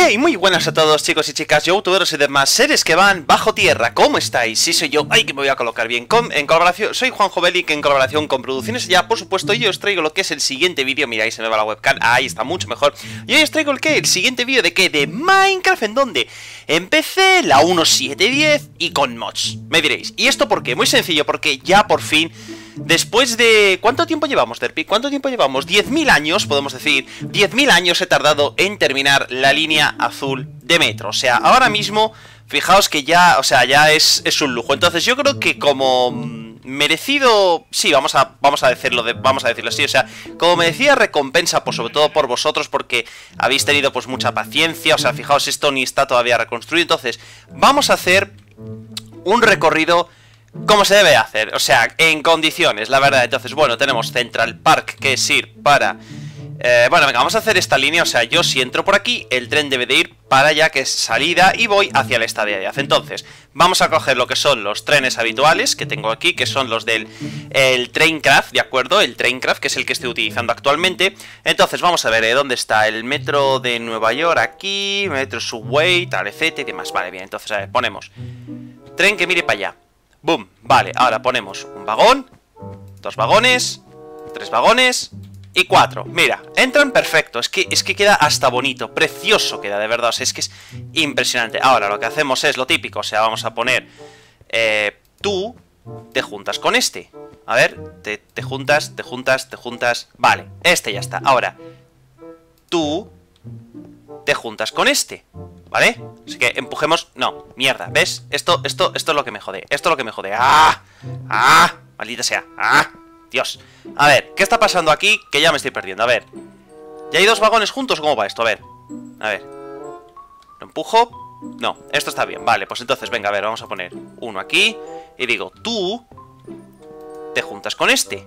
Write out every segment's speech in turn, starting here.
Hey, muy buenas a todos chicos y chicas, youtuberos y demás seres que van bajo tierra. ¿Cómo estáis? Sí, soy yo. Ay, que me voy a colocar bien. En colaboración, soy Juanjo Bellic, en colaboración con Producciones Ya, por supuesto. Y os traigo lo que es el siguiente vídeo. Mira, ahí se me va la webcam. Ahí está, mucho mejor. Y hoy os traigo el siguiente vídeo de ¿qué? De Minecraft. ¿En dónde? En PC, la 1.7.10 y con mods. Me diréis, ¿y esto por qué? Muy sencillo, porque ya por fin, después de... ¿cuánto tiempo llevamos, Derpy? ¿Cuánto tiempo llevamos? 10.000 años, podemos decir. 10.000 años he tardado en terminar la línea azul de Metro. O sea, ahora mismo, fijaos que ya, o sea, ya es un lujo. Entonces yo creo que como merecido... sí, vamos a decirlo así. O sea, como merecida recompensa, pues sobre todo por vosotros, porque habéis tenido pues mucha paciencia. O sea, fijaos, esto ni está todavía reconstruido. Entonces, vamos a hacer un recorrido como se debe hacer, o sea, en condiciones, la verdad. Entonces, bueno, tenemos Central Park, que es ir para... bueno, venga, vamos a hacer esta línea. O sea, yo si entro por aquí, el tren debe de ir para allá, que es salida, y voy hacia el estadio de Ayaz. Entonces, vamos a coger lo que son los trenes habituales que tengo aquí, que son los del Traincraft, ¿de acuerdo? El Traincraft, que es el que estoy utilizando actualmente. Entonces, vamos a ver, ¿dónde está? El metro de Nueva York aquí, metro Subway, tal, etcétera, y demás. Vale, bien, entonces, a ver, ponemos tren que mire para allá. Boom, vale, ahora ponemos un vagón, 2 vagones, 3 vagones y 4. Mira, entran perfecto, es que queda hasta bonito, precioso queda, de verdad, o sea, es que es impresionante. Ahora lo que hacemos es lo típico, o sea, vamos a poner, tú te juntas con este. A ver, te juntas, vale, este ya está. Ahora, tú te juntas con este, ¿vale? Así que empujemos... no, mierda, ¿ves? Esto es lo que me jode. Esto es lo que me jode. ¡Ah! ¡Ah! Maldita sea. ¡Ah! Dios. A ver, ¿qué está pasando aquí? Que ya me estoy perdiendo. A ver. ¿Ya hay 2 vagones juntos o cómo va esto? A ver. A ver. ¿Lo empujo? No, esto está bien. Vale, pues entonces, venga, a ver, vamos a poner uno aquí. Y digo, tú te juntas con este.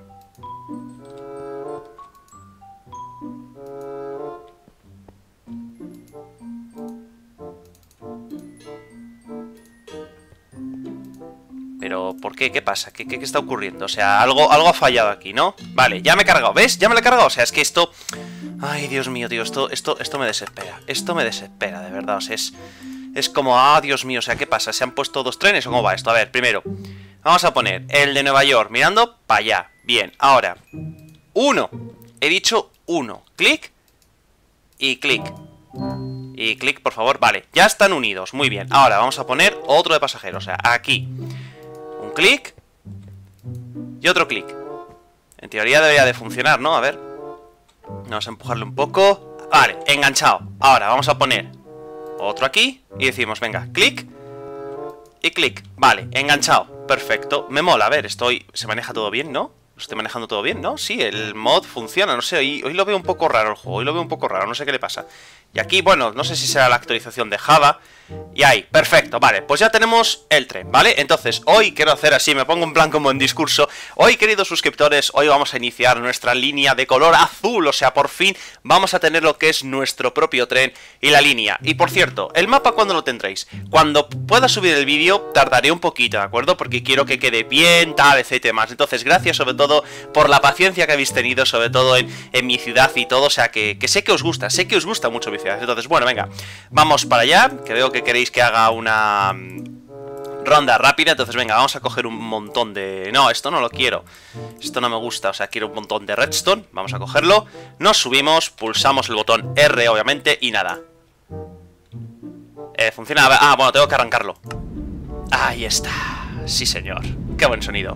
Pero, ¿por qué? ¿Qué pasa? ¿Qué está ocurriendo? O sea, algo ha fallado aquí, ¿no? Vale, ya me he cargado, ¿ves? Ya me lo he cargado, o sea, es que esto... ay, Dios mío, tío, esto me desespera. Esto me desespera, de verdad, o sea, es como... ah, Dios mío, o sea, ¿qué pasa? ¿Se han puesto 2 trenes o cómo va esto? A ver, primero, vamos a poner el de Nueva York mirando para allá. Bien, ahora, 1. He dicho 1. Clic y clic. Y clic, por favor, vale, ya están unidos, muy bien. Ahora vamos a poner otro de pasajeros, o sea, aquí un clic y otro clic. En teoría debería de funcionar, ¿no? A ver, vamos a empujarle un poco. Vale, enganchado. Ahora vamos a poner otro aquí y decimos, venga, clic y clic. Vale, enganchado, perfecto. Me mola, a ver, se maneja todo bien, ¿no? Lo estoy manejando todo bien, ¿no? Sí, el mod funciona, no sé, hoy lo veo un poco raro el juego, hoy lo veo un poco raro, no sé qué le pasa. Y aquí, bueno, no sé si será la actualización de Java. Y ahí, perfecto, vale, pues ya tenemos el tren, ¿vale? Entonces, hoy quiero hacer así, me pongo en plan como en discurso. Hoy, queridos suscriptores, hoy vamos a iniciar nuestra línea de color azul. O sea, por fin vamos a tener lo que es nuestro propio tren y la línea. Y por cierto, ¿el mapa cuándo lo tendréis? Cuando pueda subir el vídeo, tardaré un poquito, ¿de acuerdo? Porque quiero que quede bien, tal, etcétera más. Entonces, gracias sobre todo por la paciencia que habéis tenido, sobre todo en mi ciudad y todo. O sea, que sé que os gusta mucho mi ciudad. Entonces, bueno, venga, vamos para allá, que veo que queréis que haga una ronda rápida. Entonces, venga, vamos a coger un montón de... no, esto no lo quiero, esto no me gusta, o sea, quiero un montón de redstone. Vamos a cogerlo, nos subimos, pulsamos el botón R, obviamente, y nada. Funciona, ah, bueno, tengo que arrancarlo. Ahí está, sí señor, qué buen sonido.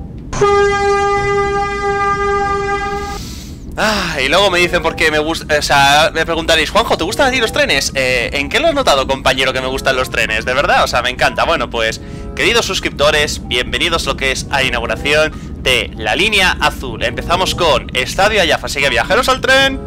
Ah, y luego me dicen por qué me gusta... o sea, me preguntaréis, Juanjo, ¿te gustan a ti los trenes? ¿En qué lo has notado, compañero, que me gustan los trenes? De verdad, o sea, me encanta. Bueno, pues, queridos suscriptores, bienvenidos a lo que es a inauguración de la línea azul. Empezamos con Estadio Ayaz, así que viajeros al tren.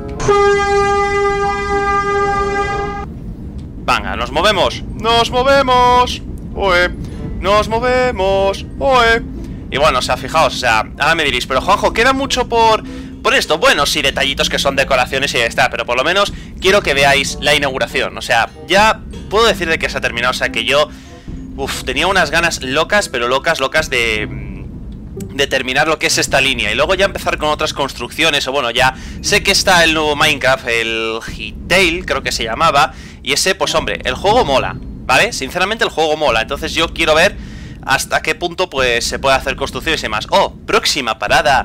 Venga, nos movemos. ¡Nos movemos! ¡Oe! ¡Nos movemos! ¡Oe! Y bueno, o sea, fijaos, o sea, ahora me diréis, pero Juanjo, queda mucho por esto. Bueno, sí, detallitos que son decoraciones y ya está, pero por lo menos quiero que veáis la inauguración. O sea, ya puedo decir de que se ha terminado. O sea, que yo, tenía unas ganas locas, pero locas de terminar lo que es esta línea y luego ya empezar con otras construcciones. O bueno, ya sé que está el nuevo Minecraft, el Hittail, creo que se llamaba, Y ese, pues hombre, el juego mola, ¿vale? Sinceramente el juego mola. Entonces yo quiero ver hasta qué punto pues se puede hacer construcciones y demás. Oh, próxima parada.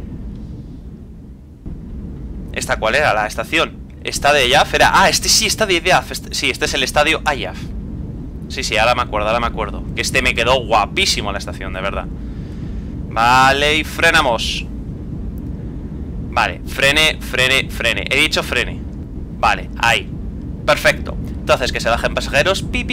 ¿Esta cuál era? La estación. ¿Esta de Ayaf era? Ah, este sí está de Ayaf. Sí, este es el estadio Ayaf. Sí, ahora me acuerdo. Que este me quedó guapísimo la estación, de verdad. Vale, y frenamos. Vale, frene. He dicho frene. Vale, ahí. Perfecto. Entonces, que se bajen pasajeros. Pip.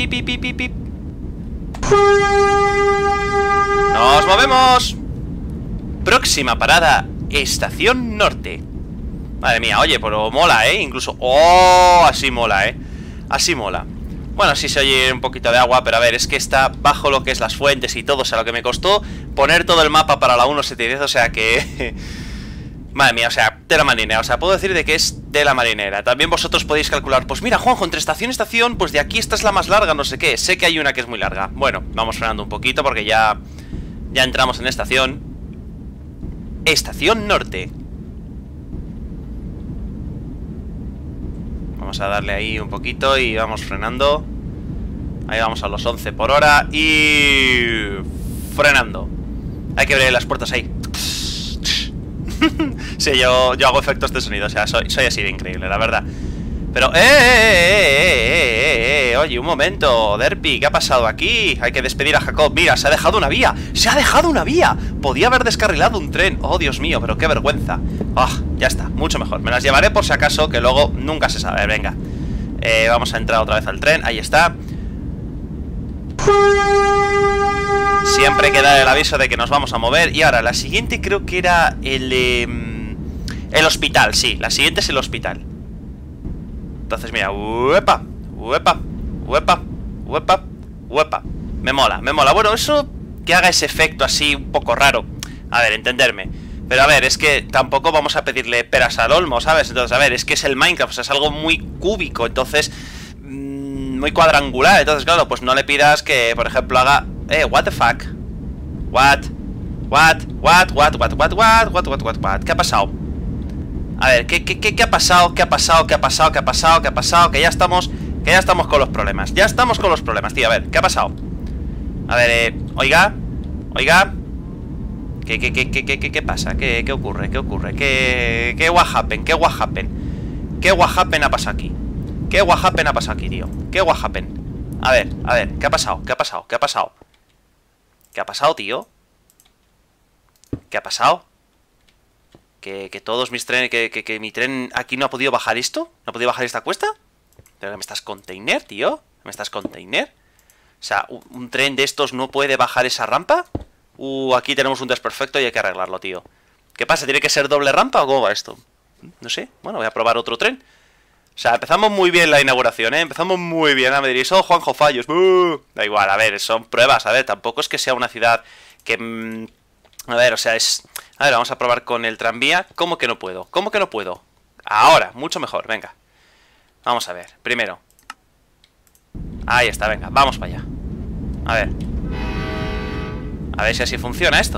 ¡Nos movemos! Próxima parada, Estación Norte. Madre mía, oye, pero mola, incluso... ¡Oh! Así mola, así mola. Bueno, sí se oye un poquito de agua, pero a ver, es que está bajo lo que es las fuentes y todo. O sea, lo que me costó poner todo el mapa para la 1.710, o sea que... Madre mía, o sea, tela marinera. O sea, puedo decir de que es tela marinera. También vosotros podéis calcular, pues mira, Juanjo, entre estación y estación, pues de aquí esta es la más larga, no sé qué. Sé que hay una que es muy larga. Bueno, vamos frenando un poquito porque ya entramos en estación. Estación Norte. Vamos a darle ahí un poquito y vamos frenando. Ahí vamos a los 11 por hora y... frenando. Hay que abrir las puertas ahí. Sí, yo hago efectos de sonido. O sea, soy así de increíble, la verdad. Pero, oye, un momento, Derpy, ¿qué ha pasado aquí? Hay que despedir a Jacob. Mira, se ha dejado una vía. ¡Se ha dejado una vía! Podía haber descarrilado un tren. Oh, Dios mío, pero qué vergüenza. Ya está, mucho mejor. Me las llevaré por si acaso, que luego nunca se sabe. Venga, vamos a entrar otra vez al tren. Ahí está. Siempre queda el aviso de que nos vamos a mover. Y ahora, la siguiente creo que era el hospital, sí, la siguiente es el hospital. Entonces, mira, uepa. Me mola. Bueno, eso que haga ese efecto así un poco raro. A ver, entenderme. Pero a ver, es que tampoco vamos a pedirle peras al olmo, ¿sabes? Entonces, a ver, es que es el Minecraft, o sea, es algo muy cúbico, entonces... muy cuadrangular, entonces, claro, pues no le pidas que, por ejemplo, haga... what the fuck? What? ¿Qué ha pasado? A ver, ¿qué ha pasado? Que ya estamos con los problemas. Ya estamos con los problemas, tío, a ver, ¿qué ha pasado? A ver, oiga. ¿Qué pasa? ¿Qué ocurre? ¿Qué what happened? ¿Qué what happened ha pasado aquí? ¿Qué what happened ha pasado aquí, tío? ¿Qué what happened? A ver, ¿qué ha pasado? ¿Qué ha pasado, tío? ¿Qué ha pasado? ¿Que todos mis trenes... que mi tren aquí no ha podido bajar esto? ¿No ha podido bajar esta cuesta? ¿Pero que me estás container, tío? ¿Me estás container? O sea, ¿un tren de estos no puede bajar esa rampa? Aquí tenemos un desperfecto y hay que arreglarlo, tío. ¿Qué pasa? ¿Tiene que ser doble rampa o cómo va esto? No sé. Bueno, voy a probar otro tren. O sea, empezamos muy bien la inauguración, Empezamos muy bien. A me diréis, oh, Juanjo, fallos. Da igual, a ver, son pruebas, a ver. Tampoco es que sea una ciudad que... a ver, o sea, es... A ver, vamos a probar con el tranvía. ¿Cómo que no puedo? Ahora, mucho mejor, venga. Vamos a ver, primero. Ahí está, venga, vamos para allá. A ver si así funciona esto.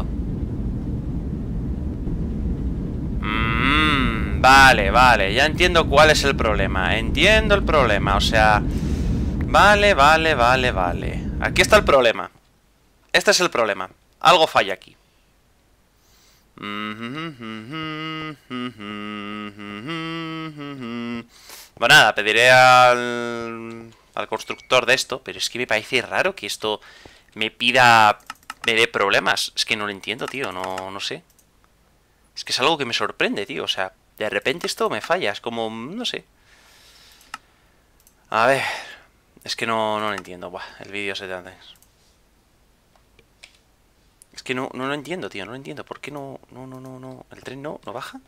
Vale, ya entiendo cuál es el problema. O sea... Vale. Aquí está el problema. Este es el problema. Algo falla aquí. Bueno, nada, pediré al constructor de esto. Pero es que me parece raro que esto me dé problemas. Es que no lo entiendo, tío, no sé. Es que es algo que me sorprende, tío, o sea, de repente esto me falla, es como, no sé. A ver, es que no lo entiendo, el vídeo se te hace. Es que no lo entiendo, tío, no lo entiendo. ¿Por qué no? ¿El tren no baja?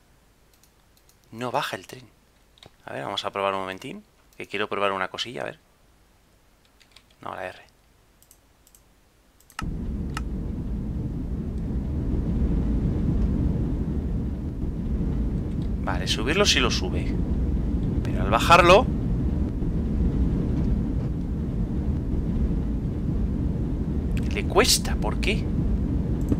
No baja el tren. A ver, vamos a probar un momentín. Que quiero probar una cosilla, a ver. No, la R. Vale, subirlo sí lo sube. Pero al bajarlo... le cuesta, ¿por qué?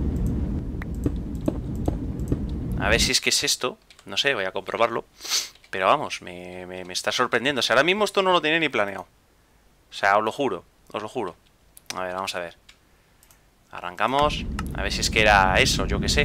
A ver si es que es esto. No sé, voy a comprobarlo. Pero vamos, me está sorprendiendo. O sea, ahora mismo esto no lo tenía ni planeado. O sea, os lo juro, os lo juro. A ver, vamos a ver. Arrancamos. A ver si es que era eso, yo qué sé.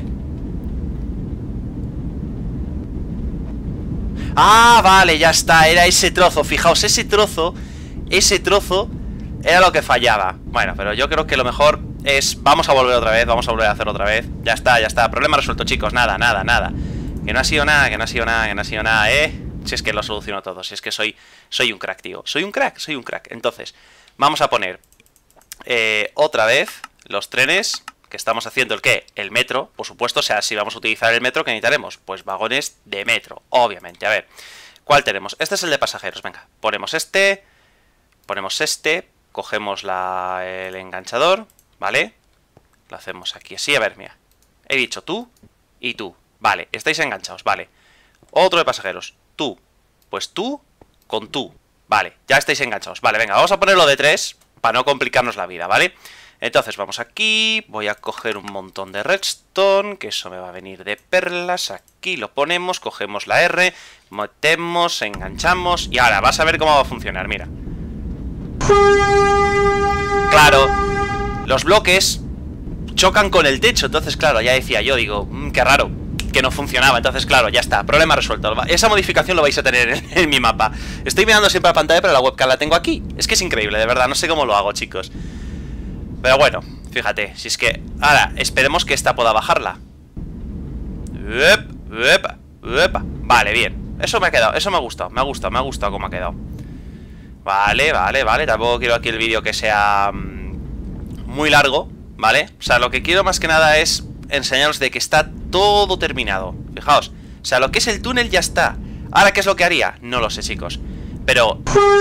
Ah, vale, ya está, era ese trozo. Fijaos, ese trozo era lo que fallaba. Bueno, pero yo creo que lo mejor es... Vamos a volver otra vez, vamos a volver a hacerlo otra vez. Ya está, problema resuelto, chicos, nada. Que no ha sido nada, Si es que lo soluciono todo, si es que soy un crack, tío. Soy un crack. Entonces, vamos a poner otra vez los trenes que estamos haciendo. ¿El qué? El metro, por supuesto. O sea, si vamos a utilizar el metro, ¿qué necesitaremos? Pues vagones de metro, obviamente. A ver, ¿cuál tenemos? Este es el de pasajeros, venga. Ponemos este, cogemos el enganchador, ¿vale? Lo hacemos aquí así, a ver, mira. He dicho tú y tú. Vale, estáis enganchados, vale. Otro de pasajeros, tú. Pues tú con tú. Vale, ya estáis enganchados. Vale, venga, vamos a ponerlo de 3 para no complicarnos la vida, ¿vale? Entonces vamos aquí, voy a coger un montón de redstone, que eso me va a venir de perlas. Aquí lo ponemos, cogemos la R, metemos, enganchamos. Y ahora vas a ver cómo va a funcionar, mira. Claro, los bloques chocan con el techo. Entonces, claro, ya decía yo, digo, qué raro que no funcionaba. Entonces, claro, ya está, problema resuelto. Esa modificación lo vais a tener en mi mapa. Estoy mirando siempre la pantalla, pero la webcam la tengo aquí. Es que es increíble, de verdad, no sé cómo lo hago, chicos. Pero bueno, fíjate, si es que... Ahora, esperemos que esta pueda bajarla. Vale, bien. Eso me ha quedado, eso me ha gustado cómo ha quedado. Vale, tampoco quiero aquí el vídeo que sea muy largo, ¿vale? O sea, lo que quiero más que nada es enseñaros de que está todo terminado. Fijaos, o sea, lo que es el túnel ya está. Ahora, ¿qué es lo que haría? No lo sé, chicos. Pero...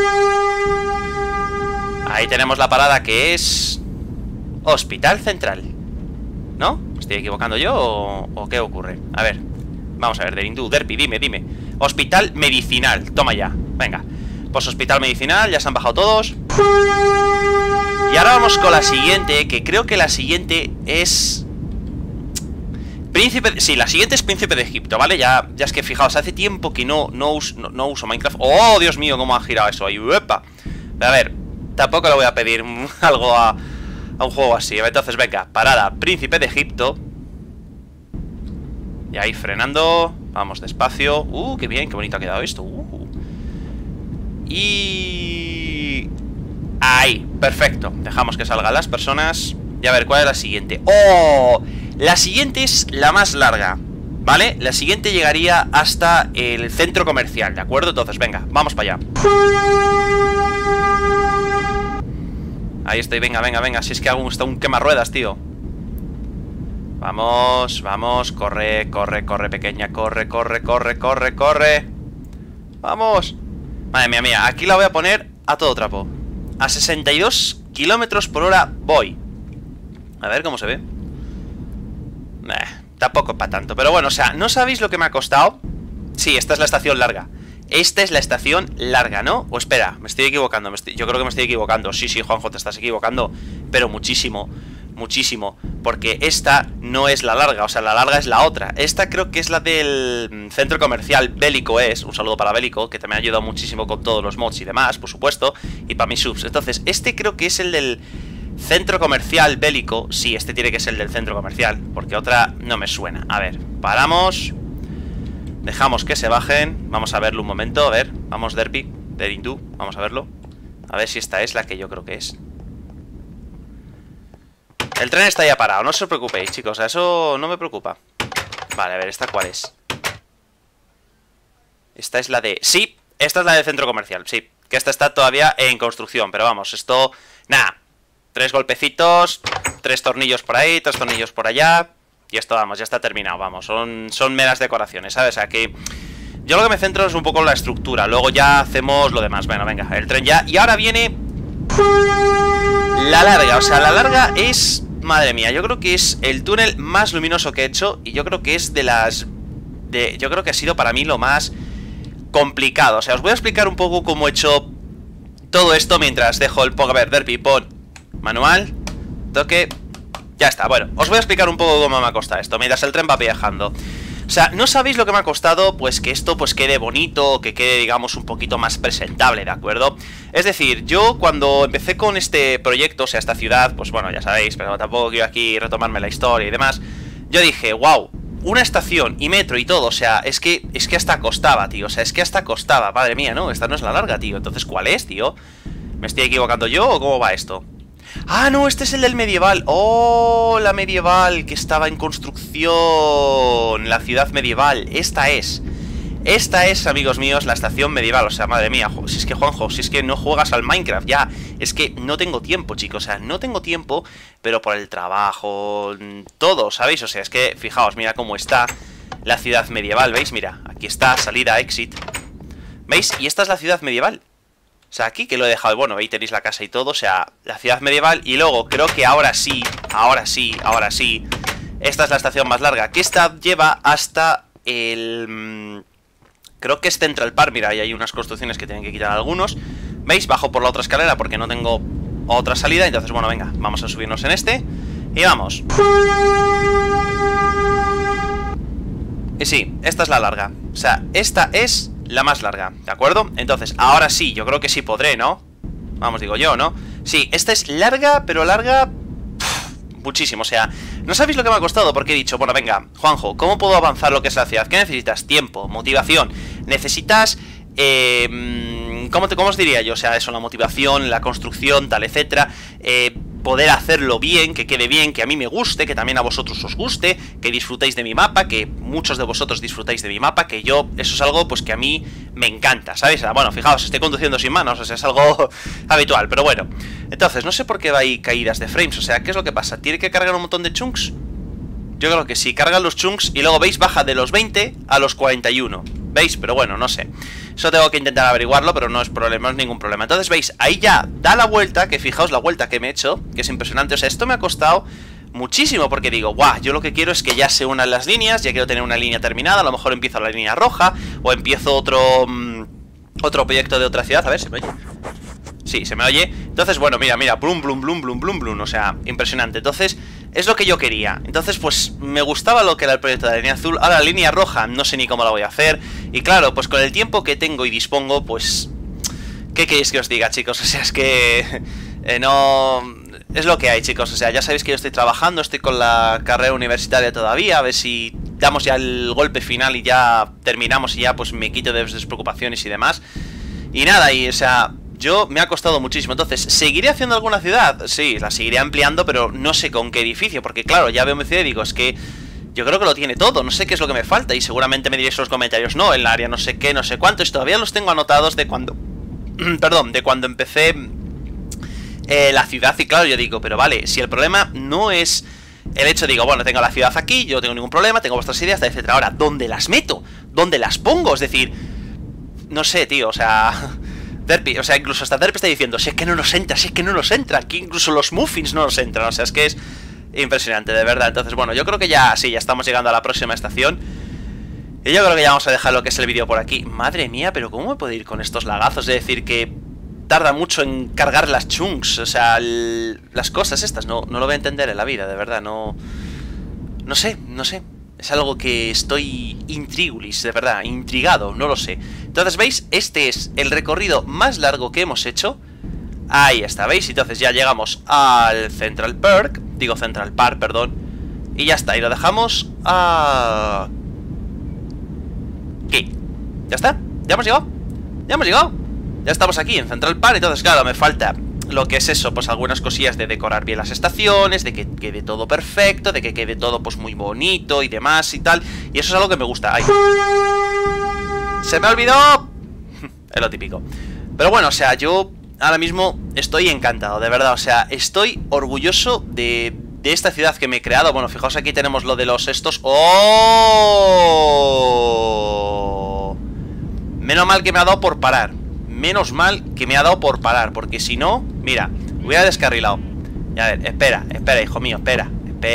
ahí tenemos la parada que es... Hospital Central. ¿No? ¿Me estoy equivocando yo o qué ocurre? A ver, vamos a ver, Derindú, Derpy, dime. Hospital Medicinal, toma ya, venga. Pues Hospital Medicinal, ya se han bajado todos. Y ahora vamos con la siguiente, que creo que la siguiente es... Príncipe... Sí, la siguiente es Príncipe de Egipto, ¿vale? Ya es que fijaos, hace tiempo que no uso Minecraft. ¡Oh, Dios mío, cómo ha girado eso ahí! ¡Uepa! A ver, tampoco le voy a pedir algo a un juego así. Entonces, venga, parada, Príncipe de Egipto. Y ahí frenando. Vamos despacio. Qué bien, qué bonito ha quedado esto. Y... ahí, perfecto. Dejamos que salgan las personas. Y a ver, ¿cuál es la siguiente? ¡Oh! La siguiente es la más larga, ¿vale? La siguiente llegaría hasta el centro comercial, ¿de acuerdo? Entonces, venga, vamos para allá. Ahí estoy, venga. Si es que hago un quemarruedas, tío. Vamos, corre, pequeña, corre. Vamos. Madre mía, aquí la voy a poner a todo trapo. A 62 kilómetros por hora voy. A ver cómo se ve. Tampoco para tanto, pero bueno, o sea, ¿no sabéis lo que me ha costado? Sí, esta es la estación larga. Esta es la estación larga, ¿no? O espera, me estoy equivocando. Yo creo que me estoy equivocando. Sí, Juanjo, te estás equivocando. Pero muchísimo. Porque esta no es la larga. O sea, la larga es la otra. Esta creo que es la del centro comercial Bélico es. Un saludo para Bélico, que también ha ayudado muchísimo con todos los mods y demás, por supuesto. Y para mis subs. Entonces, este creo que es el del centro comercial Bélico. Sí, este tiene que ser el del centro comercial, porque otra no me suena. A ver, paramos. Dejamos que se bajen. Vamos a verlo un momento, a ver. Vamos, Derpy, Derindú, vamos a verlo. A ver si esta es la que yo creo que es. El tren está ya parado, no os preocupéis, chicos. Eso no me preocupa. Vale, a ver, ¿esta cuál es? Esta es la de... Sí, esta es la del centro comercial, sí. Que esta está todavía en construcción, pero vamos, esto... Nada, 3 golpecitos, 3 tornillos por ahí, 3 tornillos por allá... Y esto, vamos, ya está terminado, vamos. Son meras decoraciones, ¿sabes? O sea que yo lo que me centro es un poco en la estructura. Luego ya hacemos lo demás. Bueno, venga, el tren ya. Y ahora viene la larga. O sea, la larga es... Madre mía, yo creo que es el túnel más luminoso que he hecho. Y yo creo que es de las... Yo creo que ha sido para mí lo más complicado. O sea, os voy a explicar un poco cómo he hecho todo esto mientras dejo el... A ver, Derpy, pon manual, toque... Ya está, bueno, os voy a explicar un poco cómo me ha costado esto mientras el tren va viajando. O sea, no sabéis lo que me ha costado, pues que esto pues quede bonito, que quede, digamos, un poquito más presentable, ¿de acuerdo? Es decir, yo cuando empecé con este proyecto, o sea, esta ciudad, pues bueno, ya sabéis, pero tampoco quiero aquí retomarme la historia y demás, yo dije, wow, una estación y metro y todo, o sea, es que hasta costaba, tío, o sea, es que hasta costaba, madre mía, ¿no? Esta no es la larga, tío, entonces, ¿cuál es, tío? ¿Me estoy equivocando yo o cómo va esto? Ah, no, este es el del medieval. Oh, la medieval que estaba en construcción. La ciudad medieval. Esta es, amigos míos, la estación medieval. O sea, madre mía, si es que, Juanjo, si es que no juegas al Minecraft ya. Es que no tengo tiempo, chicos. O sea, no tengo tiempo, pero por el trabajo, todo, ¿sabéis? O sea, es que, fijaos, mira cómo está la ciudad medieval, ¿veis? Mira, aquí está, salida, exit. ¿Veis? Y esta es la ciudad medieval. O sea, aquí que lo he dejado, bueno, ahí tenéis la casa y todo, o sea, la ciudad medieval. Y luego, creo que ahora sí, esta es la estación más larga, que esta lleva hasta el... creo que es Central Park, mira, ahí hay unas construcciones que tienen que quitar algunos. ¿Veis? Bajo por la otra escalera porque no tengo otra salida, entonces, bueno, venga, vamos a subirnos en este. Y vamos. Y sí, esta es la larga, o sea, esta es... la más larga, ¿de acuerdo? Entonces, ahora sí, yo creo que sí podré, ¿no? Vamos, digo yo, ¿no? Sí, esta es larga, pero larga... muchísimo, o sea, no sabéis lo que me ha costado porque he dicho, bueno, venga, Juanjo, ¿cómo puedo avanzar lo que es la ciudad? ¿Qué necesitas? Tiempo, motivación, necesitas... ¿cómo os diría yo? O sea, eso, la motivación, la construcción, tal, etcétera, poder hacerlo bien, que quede bien, que a mí me guste, que también a vosotros os guste, que disfrutéis de mi mapa, que muchos de vosotros disfrutáis de mi mapa, que yo, eso es algo pues que a mí me encanta, ¿sabéis? Bueno, fijaos, estoy conduciendo sin manos, o sea, es algo habitual, pero bueno. Entonces, no sé por qué hay caídas de frames, o sea, ¿qué es lo que pasa? ¿Tiene que cargar un montón de chunks? Yo creo que sí, cargan los chunks y luego, ¿veis? Baja de los 20 a los 41, ¿veis? Pero bueno, no sé. Eso tengo que intentar averiguarlo, pero no es problema, no es ningún problema. Entonces, ¿veis? Ahí ya da la vuelta, que fijaos la vuelta que me he hecho, que es impresionante. O sea, esto me ha costado muchísimo porque digo, guau, yo lo que quiero es que ya se unan las líneas, ya quiero tener una línea terminada, a lo mejor empiezo la línea roja, o empiezo otro proyecto de otra ciudad. A ver, ¿se me oye? Sí, se me oye. Entonces, bueno, mira, blum, blum, blum, blum, blum, blum. O sea, impresionante. Entonces, es lo que yo quería. Entonces, pues, me gustaba lo que era el proyecto de la línea azul. Ahora, la línea roja, no sé ni cómo la voy a hacer. Y claro, pues con el tiempo que tengo y dispongo, pues... ¿qué queréis que os diga, chicos? O sea, es que... no... es lo que hay, chicos. O sea, ya sabéis que yo estoy trabajando, estoy con la carrera universitaria todavía. A ver si damos ya el golpe final y ya terminamos y ya, pues, me quito de despreocupaciones y demás. Y nada, y, o sea... yo me ha costado muchísimo. Entonces, ¿seguiré haciendo alguna ciudad? Sí, la seguiré ampliando, pero no sé con qué edificio. Porque claro, ya veo mi ciudad y digo, es que yo creo que lo tiene todo, no sé qué es lo que me falta. Y seguramente me diréis en los comentarios, no, el área no sé qué, no sé cuánto. Y todavía los tengo anotados de cuando... perdón, de cuando empecé la ciudad. Y claro, yo digo, pero vale, si el problema no es el hecho, digo, bueno, tengo la ciudad aquí, yo no tengo ningún problema, tengo vuestras ideas, etcétera. Ahora, ¿dónde las meto? ¿Dónde las pongo? Es decir, no sé, tío, o sea... Derpy, o sea, incluso hasta Derpy está diciendo, si es que no nos entra, si es que no nos entra, aquí incluso los muffins no nos entran, o sea, es que es impresionante, de verdad. Entonces, bueno, yo creo que ya, sí, ya estamos llegando a la próxima estación. Y yo creo que ya vamos a dejar lo que es el vídeo por aquí. Madre mía, pero ¿cómo me puedo ir con estos lagazos? Es decir, que tarda mucho en cargar las chunks, o sea, las cosas estas, no lo voy a entender en la vida, de verdad, no sé. Es algo que estoy intrigulis, de verdad, intrigado, no lo sé. Entonces, ¿veis? Este es el recorrido más largo que hemos hecho. Ahí está, ¿veis? Entonces ya llegamos al Central Park. Digo Central Park, perdón. Y ya está, y lo dejamos a... ¿qué? ¿Ya está? ¿Ya hemos llegado? ¿Ya hemos llegado? Ya estamos aquí en Central Park. Entonces, claro, me falta... lo que es eso, pues algunas cosillas de decorar bien las estaciones, de que quede todo perfecto, de que quede todo pues muy bonito y demás y tal. Y eso es algo que me gusta. ¡Ay! ¡Se me olvidó! Es lo típico. Pero bueno, o sea, yo ahora mismo estoy encantado, de verdad. O sea, estoy orgulloso de esta ciudad que me he creado. Bueno, fijaos, aquí tenemos lo de los estos. ¡Oh! Menos mal que me ha dado por parar. Menos mal que me ha dado por parar, porque si no, mira, hubiera descarrilado. Y a ver, espera, hijo mío, espera.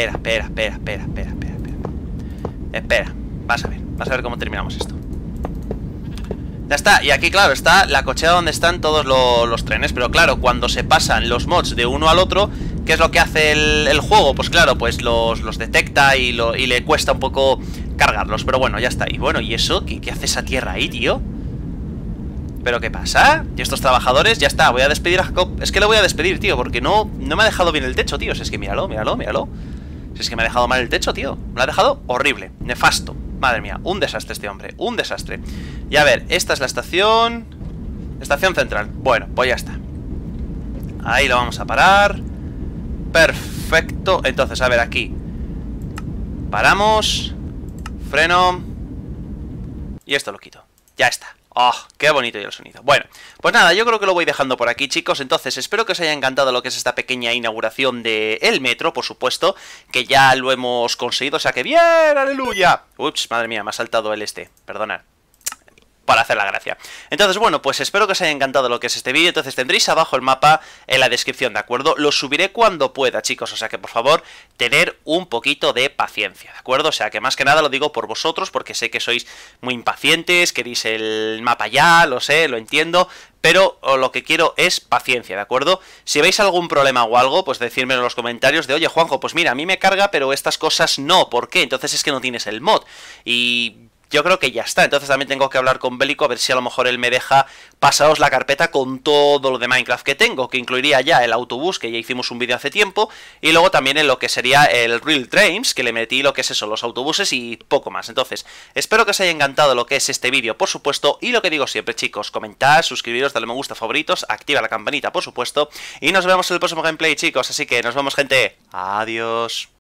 Espera, vas a ver cómo terminamos esto. Ya está, y aquí claro, está la cochera donde están todos los trenes. Pero claro, cuando se pasan los mods de uno al otro, ¿qué es lo que hace el juego? Pues claro, pues los detecta y le cuesta un poco cargarlos, pero bueno, ya está ahí. Bueno, ¿y eso? ¿Qué hace esa tierra ahí, tío? ¿Pero qué pasa? ¿Y estos trabajadores? Ya está, voy a despedir a Jacob. Es que le voy a despedir, tío, porque no me ha dejado bien el techo, tío. Si es que míralo. Si es que me ha dejado mal el techo, tío. Me lo ha dejado horrible, nefasto. Madre mía, un desastre este hombre, un desastre. Y a ver, esta es la estación... Estación central. Bueno, pues ya está. Ahí lo vamos a parar. Perfecto. Entonces, a ver, aquí paramos. Freno. Y esto lo quito. Ya está. ¡Oh, qué bonito y el sonido! Bueno, pues nada, yo creo que lo voy dejando por aquí, chicos. Entonces, espero que os haya encantado lo que es esta pequeña inauguración del metro, por supuesto, que ya lo hemos conseguido, o sea que bien, aleluya. Ups, madre mía, me ha saltado el perdonad, para hacer la gracia. Entonces, bueno, pues espero que os haya encantado lo que es este vídeo. Entonces tendréis abajo el mapa en la descripción, ¿de acuerdo? Lo subiré cuando pueda, chicos, o sea que por favor, tener un poquito de paciencia, ¿de acuerdo? O sea que más que nada lo digo por vosotros, porque sé que sois muy impacientes, queréis el mapa ya, lo sé, lo entiendo, pero lo que quiero es paciencia, ¿de acuerdo? Si veis algún problema o algo, pues decírmelo en los comentarios de, oye, Juanjo, pues mira, a mí me carga, pero estas cosas no, ¿por qué? Entonces es que no tienes el mod, y... yo creo que ya está, entonces también tengo que hablar con Bélico a ver si a lo mejor él me deja pasaros la carpeta con todo lo de Minecraft que tengo, que incluiría ya el autobús, que ya hicimos un vídeo hace tiempo, y luego también en lo que sería el Real Trains, que le metí lo que es eso, los autobuses y poco más. Entonces, espero que os haya encantado lo que es este vídeo, por supuesto, y lo que digo siempre, chicos, comentad, suscribiros, dale me gusta, favoritos, activa la campanita, por supuesto, y nos vemos en el próximo gameplay, chicos, así que nos vemos, gente, adiós.